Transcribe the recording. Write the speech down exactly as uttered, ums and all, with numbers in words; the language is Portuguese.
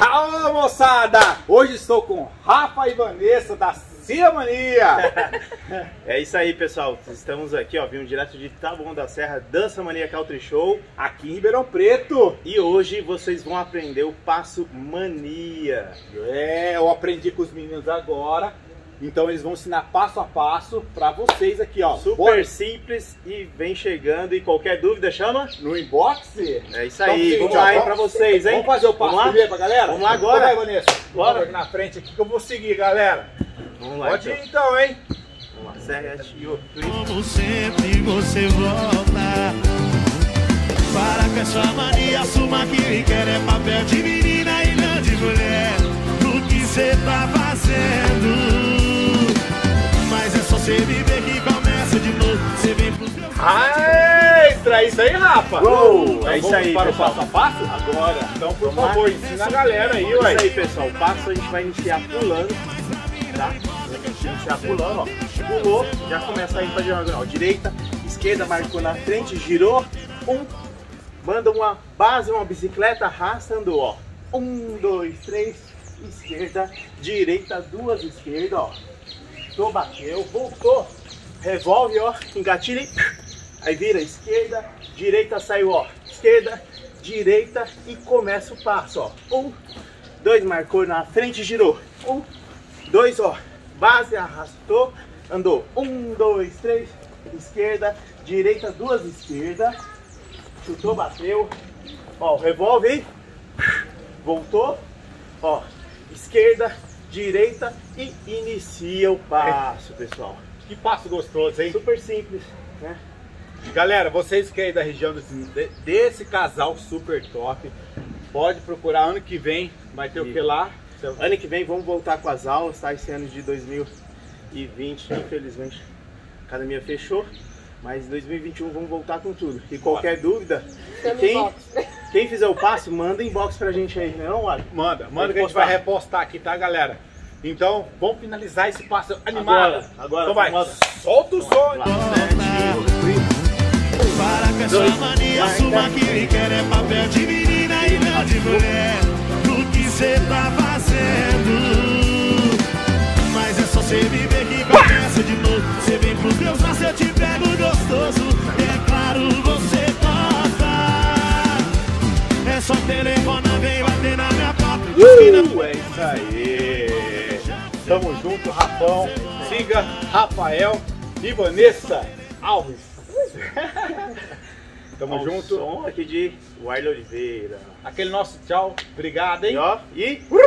Fala, moçada! Hoje estou com Rafa e Vanessa da Cia Mania. É isso aí, pessoal. Estamos aqui, ó, vindo direto de Taboão da Serra, Dança Mania Country Show, aqui em Ribeirão Preto. E hoje vocês vão aprender o Passo Mania. É, eu aprendi com os meninos agora. Então eles vão ensinar passo a passo pra vocês aqui, ó. Super Bora. Simples e vem chegando. E qualquer dúvida, chama no inbox. É isso aí. Então, vamos lá aí pra vocês, hein? Vamos fazer o passo primeiro pra galera? Vamos lá agora. Vai, Vanessa. Bora. Bora aqui na frente aqui que eu vou seguir, galera. Vamos lá. Pode então. ir então, hein? Vamos lá. Sete, oito. Como sempre você volta. Para com essa mania, assuma que quer é papel de menina e não de mulher. O que você tá fazendo? Mas é só você viver que começa de novo. Você vem pros meus... Extra, é isso aí, Rafa. Uou, Então é isso vamos aí, para pessoal. o passo a passo? Agora. Então, por Vamos favor, lá. ensina a galera aí, É ué. isso aí, pessoal. O passo a gente vai iniciar pulando, tá? Iniciar pulando, ó. Pulou, já começa a ir pra diagonal. Direita, esquerda, marcou na frente, girou. Um, manda uma base, uma bicicleta, arrasta, andou, ó. Um, dois, três, esquerda, direita, duas esquerda, ó. Tô, bateu, voltou, revolve, ó, engatilha, aí vira esquerda, direita, saiu, ó, esquerda, direita e começa o passo, ó. Um, dois, marcou na frente, girou. Um, dois, ó, base, arrastou, andou. Um, dois, três, esquerda, direita, duas esquerda, chutou, bateu, ó, revolve, hein? Voltou, ó, esquerda, direita e inicia o passo, pessoal. Que passo gostoso, hein? Super simples, né? Galera, vocês que é aí da região desse, desse casal super top, pode procurar ano que vem, vai ter o que lá? Ano que vem vamos voltar com as aulas, tá? Esse ano de dois mil e vinte, infelizmente, a academia fechou, mas em dois mil e vinte e um vamos voltar com tudo. E qualquer dúvida, quem, quem fizer o passo, manda inbox pra gente aí, não, Ari? Manda, manda Pode que a gente postar. vai repostar aqui, tá, galera? Então, vamos finalizar esse passo animado. Agora, agora, então vai, vamos lá. solta o som. Para com essa mania, assuma que quer é papel de menina e não de mulher. O que você tá fazendo? Mas é só você viver que começa de novo. Você vem pros meus braços, eu te pego gostoso. É claro, você gosta. É só telefonar, vem bater na minha porta. Uh, é isso aí. Tamo junto, Rafão. Siga Rafael e Vanessa Alves. Tamo Ao junto. som aqui de Warley Oliveira. Aquele nosso tchau. Obrigado, hein? E ó, e...